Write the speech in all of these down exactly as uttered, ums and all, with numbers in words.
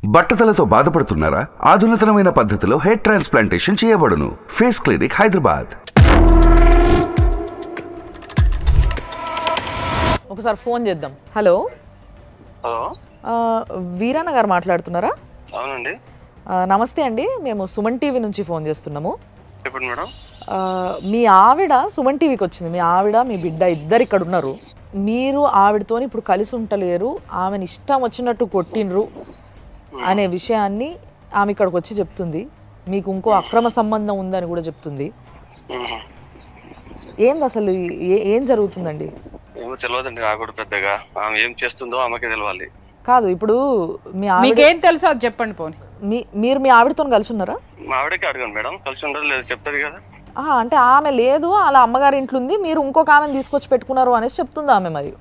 బట్టతలతో బాధపడుతున్నారా? ఆధునితనమైన పద్ధతిలో హెయిర్ ట్రాన్స్ప్లాంటేషన్ చేయబడును. Face clinic Hyderabad. ఒకసారి ఫోన్ చేద్దాం. హలో హలో వీరన్న గారు మాట్లాడుతున్నారా? అవునండి. నమస్తే అండి, మేము సుమన్ టీవీ నుంచి ఫోన్ చేస్తున్నాము. చెప్పండి మేడం. మీ ఆవిడ సుమన్ టీవీకి వచ్చింది. మీ ఆవిడ మీ బిడ్డ ఇద్దరు ఇక్కడ ఉన్నారు. మీరు ఆవిడతో ఇప్పుడు కలిసి ఉంటలేరు, ఆమెను ఇష్టం వచ్చినట్టు కొట్టినరు అనే విషయాన్ని ఆమె ఇక్కడికి వచ్చి చెప్తుంది. మీకు ఇంకో అక్రమ సంబంధం ఉందని కూడా చెప్తుంది. ఏంది అసలు ఏం జరుగుతుందండి? ఏమో తెలియదండి నాకు కూడా పెద్దగా. ఆమె ఏం చేస్తుందో ఆమెకే తెలవాలి. కాదు, ఇప్పుడు మీ ఆవిడకేం తెలుసో అది చెప్పండి. పోనీ మీ మీరు మీ ఆవిడతో కలిసి ఉన్నారా? మా ఆవిడకి అడగండి మేడం. కలిసి ఉండదు లేదు చెప్తుంది కదా. అంటే ఆమె లేదు, అలా అమ్మగారి ఇంట్లో ఉంది, మీరు ఇంకొక ఆమెను తీసుకొచ్చి పెట్టుకున్నారు అనేసి చెప్తుంది ఆమె. మరి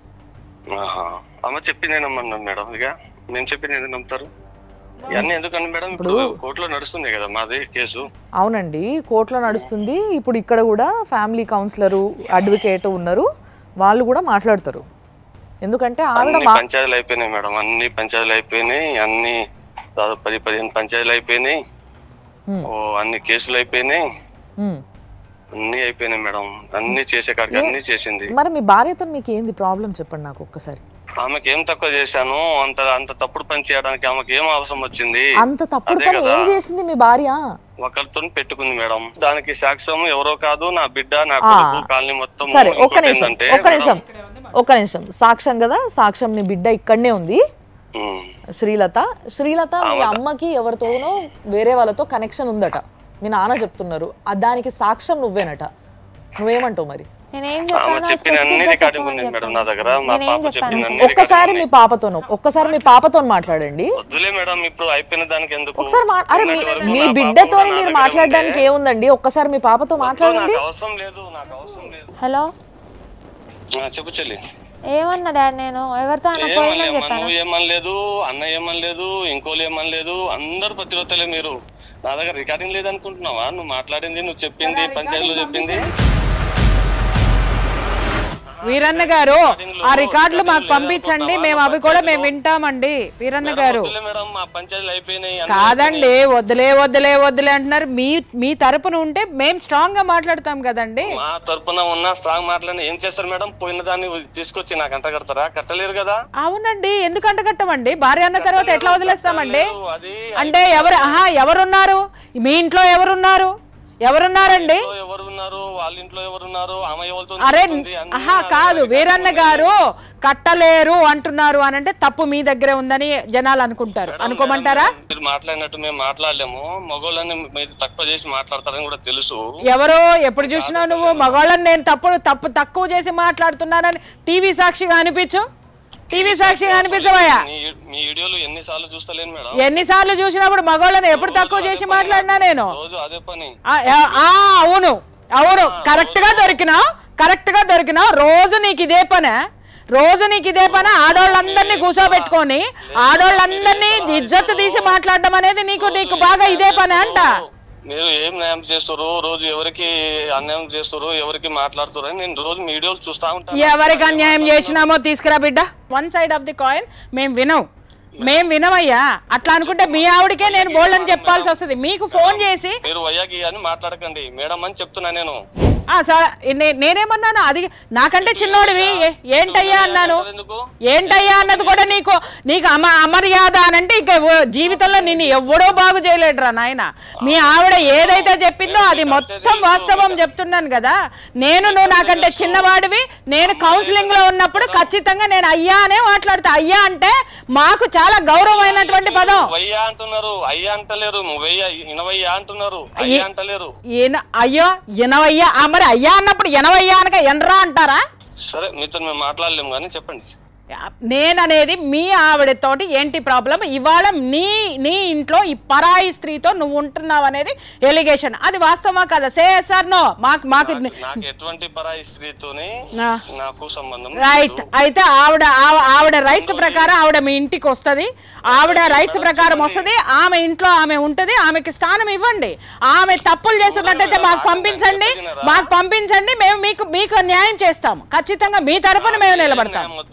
ఆమె చెప్పింది నమ్మన్నాను మేడం. ఇక మేము చెప్పింది ఎందుకు నమ్ముతారు? ఇవన్నీ ఎందుకని మేడం? ఇప్పుడు కోర్టులో నడుస్తుంది కదా మాది కేసు. అవునండి, కోర్టులో నడుస్తుంది. ఇప్పుడు ఇక్కడ కూడా ఫ్యామిలీ కౌన్సిలరు, అడ్వకేట్ ఉన్నారు, వాళ్ళు కూడా మాట్లాడతారు. ఎందుకంటే పంచాయతీలు అయిపోయినాయి మేడం, అన్ని పంచాయతీలు అయిపోయినాయి, అన్ని దాదాపు పది పదిహేను పంచాయతీలు అయిపోయినాయి, ఓ అన్ని కేసులు అయిపోయినాయి, అన్ని అయిపోయినాయి మేడం. అన్ని చేసే కాడికి అన్ని చేసింది. మరి మీ భార్యతో మీకు ఏంది ప్రాబ్లం చెప్పండి నాకు ఒక్కసారి. ఆమెకి ఏం తక్కువ చేశాను? అంత అంత తప్పుడు పని చేయడానికి ఆమెకి ఏం అవసరం వచ్చింది? అంత తప్పుడు పని ఏం చేసింది మీ భార్య? ఒకరితో పెట్టుకుంది మేడం. దానికి సాక్ష్యం ఎవరో కాదు, నా బిడ్డ, నా కొడుకు, కాలనీ మొత్తం. సరే ఒక్క నిమిషం ఒక్క నిమిషం ఒక్క నిమిషం సాక్ష్యం కదా, సాక్ష్యం నీ బిడ్డ ఇక్కడనే ఉంది, శ్రీలత. శ్రీలత మీ అమ్మకి ఎవరితోనో వేరే వాళ్ళతో కనెక్షన్ ఉందట మీ నాన్న చెప్తున్నారు. దానికి సాక్ష్యం నువ్వేనట. నువ్వేమంటావు మరి? ఒక్కసారి మీ పాపతోను ఒక్కసారి మీ పాపతో మాట్లాడండి. ఒకసారి మీ బిడ్డతో మీరు మాట్లాడడానికి ఏముందండి? ఒక్కసారి మీ పాపతో మాట్లాడండి. హలో చెప్పు చెల్లి. ఏమన్నా డాడీ? నేను ఎవరితో ఏమనలేదు, అన్న ఏమనలేదు, ఇంకోళ్ళు ఏమనలేదు, అందరు ప్రతిరోజులే. మీరు నా దగ్గర రికార్డింగ్ లేదనుకుంటున్నావా? నువ్వు మాట్లాడింది, నువ్వు చెప్పింది, పంచాయతీలో చెప్పింది. వీరన్న గారు ఆ రికార్డులు మాకు పంపించండి, మేము అవి కూడా మేము వింటామండి. వీరన్న గారు కాదండి, వద్దులే వద్దులే వద్దులే అంటున్నారు. మీ మీ తరపున ఉంటే మేము స్ట్రాంగ్ గా మాట్లాడతాం కదండి. మా తరపున ఉన్న స్ట్రాంగ్ మాట్లాడి ఏం చేస్తారు మేడం? పోయిన దాన్ని తీసుకొచ్చి నాకు అంట కడతారా? కట్టలేరు కదా. అవునండి, ఎందుకు అంట కట్టమండి? భార్య అన్న తర్వాత ఎట్లా వదిలేస్తామండి? అంటే ఎవరు ఆహా ఎవరున్నారు మీ ఇంట్లో? ఎవరున్నారు ఎవరున్నారండి? అరే ఆహా కాదు, వీరన్న గారు కట్టలేరు అంటున్నారు అని అంటే తప్పు మీ దగ్గరే ఉందని జనాలు అనుకుంటారు. అనుకోమంటారా? మీరు మాట్లాడినట్టు మేము మాట్లాడలేము. మగవాళ్ళని మీరు తక్కువ చేసి మాట్లాడతారని కూడా తెలుసు. ఎవరో ఎప్పుడు చూసినా నువ్వు మగవాళ్ళని నేను తప్పు తప్పు తక్కువ చేసి మాట్లాడుతున్నానని టీవీ సాక్షిగా అనిపించు. టీవీ సాక్షిగా అనిపించవయ్యా. ఎన్నిసార్లు చూసినప్పుడు మగవాళ్ళని ఎప్పుడు తక్కువ చేసి మాట్లాడినా నేను? అవును అవును కరెక్ట్ గా దొరికినావు, కరెక్ట్ గా దొరికినావు. రోజు నీకు ఇదే పనే, రోజు నీకు ఇదే పని. ఆడవాళ్ళందరినీ కూర్చోబెట్టుకొని ఆడవాళ్ళందరినీ ఇజ్జత్ తీసి మాట్లాడడం అనేది నీకు నీకు బాగా ఇదే పని అంట. మీరు ఏం న్యాయం చేస్తారు? రోజు ఎవరికి అన్యాయం చేస్తారు, ఎవరికి మాట్లాడుతారు అని నేను రోజు వీడియోలు చూస్తా ఉంటాను. ఎవరికి అన్యాయం చేసినామో తీసుకురా బిడ్డ. One side of the coin మేము వినం, మేము వినమయ్యా. అట్లా అనుకుంటే మీ ఆవిడకే నేను బోల్డ్ అని చెప్పాల్సి వస్తుంది. మీకు ఫోన్ చేసి మీరు వయ్యాకి అని మాట్లాడకండి మేడం అని చెప్తున్నా నేను. నేనేమన్నాను? అది నాకంటే చిన్నోడివి ఏంటయ్యా అన్నాను. ఏంటయ్యా అన్నది కూడా నీకు నీకు అమ అమర్యాద అనంటే ఇక జీవితంలో నిన్ను ఎవడో బాగు చేయలేడురా నాయన. మీ ఆవిడ ఏదైతే చెప్పిందో అది మొత్తం వాస్తవం చెప్తున్నాను కదా. నేను నువ్వు నాకంటే చిన్నవాడివి. నేను కౌన్సిలింగ్ లో ఉన్నప్పుడు ఖచ్చితంగా నేను అయ్యా అనే మాట్లాడతా. అయ్యా అంటే మాకు చాలా గౌరవమైనటువంటి పదం. అయ్యా అంటున్నారు, అయ్యా అంటలేరు. ఇనవయ్యా అంటున్నారు, అయ్యా అంటలేరు. అయ్యో ఇనవయ్యా, మరి అయ్యా అన్నప్పుడు ఎనవయ్యా అనక ఎనరా అంటారా? సరే మీతో మేము మాట్లాడలేము కానీ చెప్పండి. నేననేది మీ ఆవిడతోటి ఏంటి ప్రాబ్లం? ఇవాళ నీ నీ ఇంట్లో ఈ పరాయి స్త్రీతో నువ్వు ఉంటున్నావు అనేది ఎలిగేషన్. అది వాస్తవమా కదా? Say sir no. మాకు మాకు ఎటువంటి పరాయి స్త్రీతోని నాకు సంబంధం రైట్. అయితే ఆవిడ ఆవిడ రైట్స్ ప్రకారం ఆవిడ మీ ఇంటికి వస్తుంది. ఆవిడ రైట్స్ ప్రకారం వస్తుంది. ఆమె ఇంట్లో ఆమె ఉంటుంది. ఆమెకి స్థానం ఇవ్వండి. ఆమె తప్పులు చేస్తున్నట్టయితే మాకు పంపించండి, మాకు పంపించండి. మేము మీకు మీకు న్యాయం చేస్తాము. ఖచ్చితంగా మీ తరపున మేము నిలబడతాం.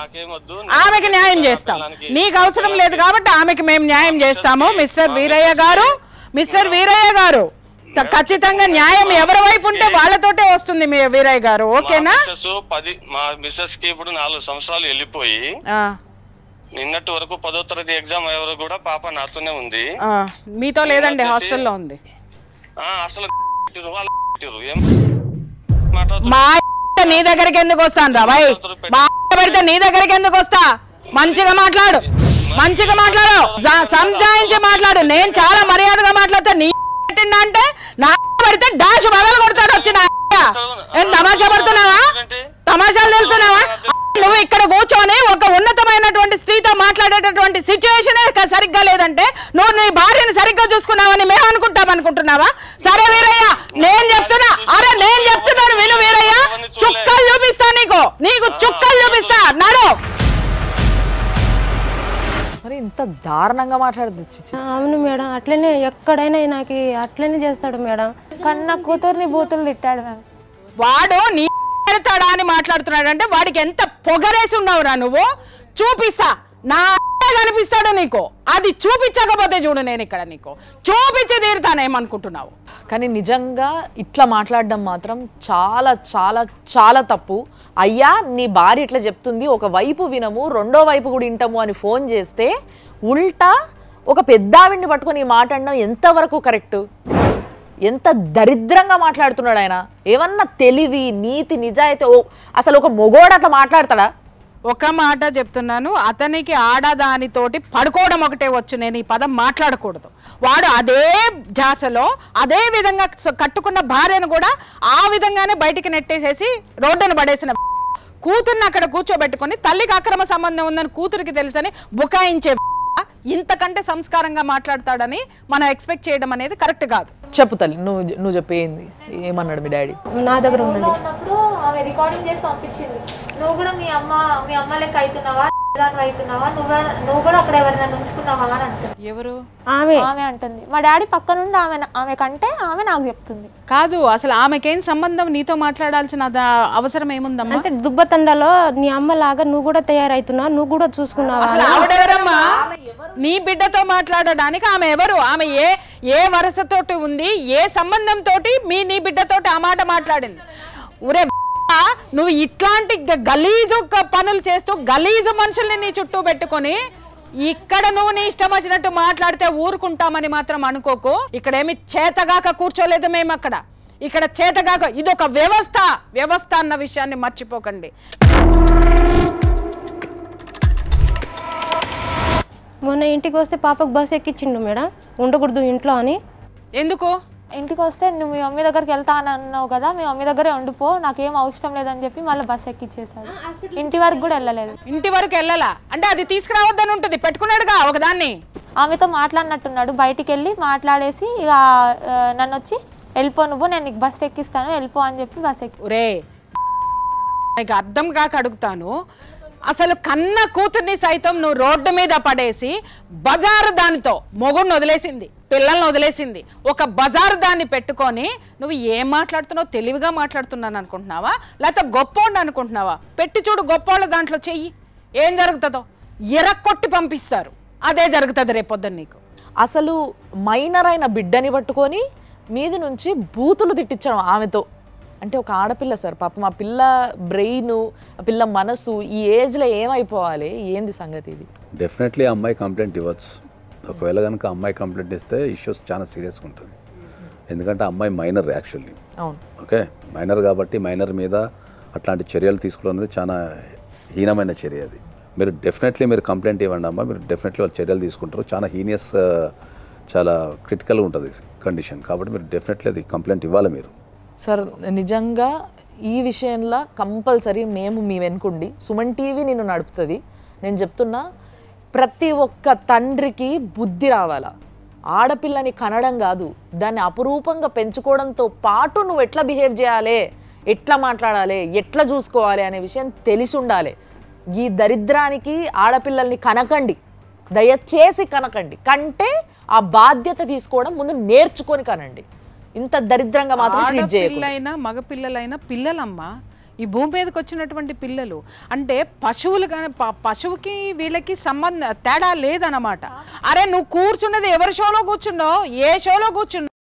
నాకేమొద్దు. ఆమెకి న్యాయం చేస్తాం. నీకు అవసరం లేదు కాబట్టి ఆమెకి మేము న్యాయం చేస్తాము. మిస్టర్ వీరయ్య గారు, మిస్టర్ వీరయ్య గారు ఖచ్చితంగా న్యాయం ఎవరి వైపు ఉంటే వాళ్ళతోటే వస్తుంది మీ వీరయ్య గారు. ఓకేనా? పది మా మిస్సెస్ కి ఇప్పుడు నాలుగు సంవత్సరాలు వెళ్ళిపోయి నిన్నటి వరకు పదో తరగతి ఎగ్జామ్ ఎవరు కూడా పాప నాతోనే ఉంది. మీతో లేదండి, హాస్టల్లో ఉంది. అసలు మా నీ దగ్గరికి ఎందుకు వస్తాను రా భయ్? మా పెడితే నీ దగ్గరికి ఎందుకు వస్తా? మంచిగా మాట్లాడు, మంచిగా మాట్లాడు, సంజాయించి మాట్లాడు. నేను చాలా మర్యాదగా మాట్లాడతా. నీ అంటే నా పడితే డాష్ బగలు కొడతాడు వచ్చి. ఏం తమాషా పడుతున్నావా? తమాషాలు తెలుస్తున్నావా? నువ్వు ఇక్కడ కూర్చొని ఒక ఉన్నతమైనటువంటి స్త్రీతో మాట్లాడేటటువంటి సిచ్యువేషన్ సరిగ్గా లేదంటే నువ్వు నీ భార్యని సరిగ్గా చూసుకున్నావని మేము అనుకుంటాం అనుకుంటున్నావా? సరే వీరయ్య, నేను చెప్తున్నా, అరే నేను చెప్తున్నాను విను వీరయ్య, చుక్కలు చూపిస్తా నీకు, నీకు చుక్కలు చూపిస్తా. నడు. మరి ఇంత దారుణంగా మాట్లాడదు. అవును మేడం, అట్లనే ఎక్కడైనా నాకు అట్లనే చేస్తాడు మేడం. కన్న కూతుర్ని బూతులు తిట్టాడు మ్యామ్. వాడు నీ పెడతాడా అని మాట్లాడుతున్నాడు అంటే వాడికి ఎంత పొగరేసి ఉన్నావురా నువ్వు. చూపిస్తా, నా కనిపిస్తాడు నీకు. అది చూపించకపోతే చూడు నేను ఇక్కడ నీకు చూపించి తీరుతానేమనుకుంటున్నావు. కానీ నిజంగా ఇట్లా మాట్లాడడం మాత్రం చాలా చాలా చాలా తప్పు. అయ్యా నీ భార్య ఇట్లా చెప్తుంది, ఒక వైపు వినము రెండో వైపు కూడా వింటాము అని ఫోన్ చేస్తే ఉల్టా ఒక పెద్దావిడిని పట్టుకొని ఈ మాట అనడం ఎంతవరకు కరెక్ట్? ఎంత దరిద్రంగా మాట్లాడుతున్నాడు ఆయన. ఏమన్నా తెలివి, నీతి, నిజాయితీ అసలు ఒక మొగోడు అట్లా మాట్లాడతాడా? ఒక మాట చెప్తున్నాను, అతనికి ఆడదానితోటి పడుకోవడం ఒకటే వచ్చు. నేను ఈ పదం మాట్లాడకూడదు. వాడు అదే ధ్యాసలో అదే విధంగా కట్టుకున్న భార్యను కూడా ఆ విధంగానే బయటికి నెట్టేసేసి రోడ్డును పడేసిన కూతుర్ని అక్కడ కూర్చోబెట్టుకొని తల్లికి అక్రమ సంబంధం ఉందని కూతురికి తెలుసని బుకాయించే ఇంతకంటే సంస్కారంగా మాట్లాడతాడని మనం ఎక్స్పెక్ట్ చేయడం అనేది కరెక్ట్ కాదు. చెప్పు తల్లి, నువ్వు నువ్వు చెప్పేంది ఏమన్నాడు మీ డాడీ? నా దగ్గర ఉన్నది ఆమె రికార్డింగ్ చేసి పంపించింది. నువ్వు కూడా మీ అమ్మ మీ అమ్మ లెక్క అవుతున్నావా, అవుతున్నావా, నువ్వు నువ్వు కూడా అక్కడ ఎవరైనా ఉంచుకున్నావా అని అంటుంది. ఎవరు? ఆమె ఆమె అంటుంది. మా డాడీ పక్క నుండి ఆమె ఆమె కంటే ఆమె నాకు చెప్తుంది. కాదు, అసలు ఆమెకేం సంబంధం నీతో మాట్లాడాల్సిన అవసరం ఏముందమ్మా? అంటే దుబ్బతండలో నీ అమ్మ లాగా నువ్వు కూడా తయారైతున్నావు, నువ్వు కూడా చూసుకున్నావా? ఆవిడెవరమ్మా నీ బిడ్డతో మాట్లాడడానికి? ఆమె ఎవరు? ఆమె ఏ ఏ వరసతోటి ఉంది, ఏ సంబంధంతో మీ నీ బిడ్డతోటి ఆ మాట మాట్లాడింది? ఊరే నువ్వు ఇట్లాంటి గలీజు పనులు చేస్తూ గలీజు మనుషుల్ని నీ చుట్టూ పెట్టుకొని ఇక్కడ నువ్వు నీ ఇష్టం వచ్చినట్టు మాట్లాడితే ఊరుకుంటామని మాత్రం అనుకోకు. ఇక్కడ ఏమి చేతగాక కూర్చోలేదు మేము అక్కడ. ఇక్కడ చేతగాక ఇదొక వ్యవస్థ. వ్యవస్థ అన్న విషయాన్ని మర్చిపోకండి. మొన్న ఇంటికి వస్తే పాపకు బస్ ఎక్కించిండు మేడం, ఉండకూడదు ఇంట్లో అని. ఎందుకు? ఇంటికి వస్తే నువ్వు మీ మమ్మీ దగ్గరికి వెళ్తా అని అన్నావు కదా, మీ మమ్మీ దగ్గరే ఉండిపో, నాకేం అవసరం లేదని చెప్పి మళ్ళీ బస్ ఎక్కిచ్చేసాడు. ఇంటి వరకు కూడా వెళ్ళలేదు. ఇంటి వరకు వెళ్ళాలా అంటే అది తీసుకురావద్దని ఉంటుంది, పెట్టుకున్నాడుగా ఒకదాన్ని. ఆమెతో మాట్లాడినట్టున్నాడు, బయటికి వెళ్ళి మాట్లాడేసి ఇక నన్ను వచ్చి వెళ్ళిపో నువ్వు, నేను నీకు బస్ ఎక్కిస్తాను వెళ్ళిపో అని చెప్పి బస్ ఎక్కి. ఒరే నీకు అర్థం కాక అడుగుతాను, అసలు కన్న కూతుర్ని సైతం నువ్వు రోడ్డు మీద పడేసి బజారు దానితో మొగుడిని వదిలేసింది, పిల్లల్ని వదిలేసింది, ఒక బజారు దాన్ని పెట్టుకొని నువ్వు ఏం మాట్లాడుతున్నావు? తెలివిగా మాట్లాడుతున్నాను అనుకుంటున్నావా లేకపోతే గొప్పోడిని అనుకుంటున్నావా? పెట్టి చూడు గొప్పోళ్ళ దాంట్లో చెయ్యి, ఏం జరుగుతుందో ఎరక్కొట్టి పంపిస్తారు. అదే జరుగుతుంది రేపొద్దున నీకు. అసలు మైనర్ అయిన బిడ్డని పట్టుకొని మీది నుంచి బూతులు తిట్టించడం ఆమెతో అంటే ఒక ఆడపిల్ల సార్, పాపం ఆ పిల్ల బ్రెయిన్, ఆ పిల్ల మనసు ఈ ఏజ్లో ఏమైపోవాలి? ఏంది సంగతి ఇది? డెఫినెట్లీ అమ్మాయి కంప్లైంట్ ఇవ్వచ్చు. ఒకవేళ కనుక అమ్మాయి కంప్లైంట్ ఇస్తే ఇష్యూస్ చాలా సీరియస్గా ఉంటుంది. ఎందుకంటే అమ్మాయి మైనర్ యాక్చువల్లీ. అవును, ఓకే, మైనర్ కాబట్టి మైనర్ మీద అట్లాంటి చర్యలు తీసుకోవడం అనేది చాలా హీనమైన చర్య. అది మీరు డెఫినెట్లీ మీరు కంప్లైంట్ ఇవ్వండి అమ్మా, మీరు డెఫినెట్లీ వాళ్ళు చర్యలు తీసుకుంటారు. చాలా హీనియస్, చాలా క్రిటికల్గా ఉంటుంది కండిషన్. కాబట్టి మీరు డెఫినెట్లీ అది కంప్లైంట్ ఇవ్వాలి మీరు. సార్ నిజంగా ఈ విషయంలో కంపల్సరీ మేము మీ వెనుకుండి, సుమన్ టీవీ నిన్ను నడుపుతుంది. నేను చెప్తున్నా, ప్రతి ఒక్క తండ్రికి బుద్ధి రావాలా. ఆడపిల్లని కనడం కాదు, దాన్ని అపురూపంగా పెంచుకోవడంతో పాటు నువ్వు ఎట్లా బిహేవ్ చేయాలి, ఎట్లా మాట్లాడాలి, ఎట్లా చూసుకోవాలి అనే విషయం తెలిసి ఉండాలి. ఈ దరిద్రానికి ఆడపిల్లల్ని కనకండి, దయచేసి కనకండి. కంటే ఆ బాధ్యత తీసుకోవడం ముందు నేర్చుకొని కనండి. ఇంత దరిద్రంగా మాత్రం ట్రీట్ చేయకూడదు. ఆడపిల్లైనా మగపిల్లలైనా పిల్లలమ్మా. ఈ భూమి మీదకి వచ్చినటువంటి పిల్లలు అంటే పశువులు కానీ పశువుకి వీళ్ళకి సంబంధం తేడా లేదన్నమాట. అరే నువ్వు కూర్చున్నది ఎవరి షోలో కూర్చున్నావు, ఏ షోలో కూర్చున్నావు?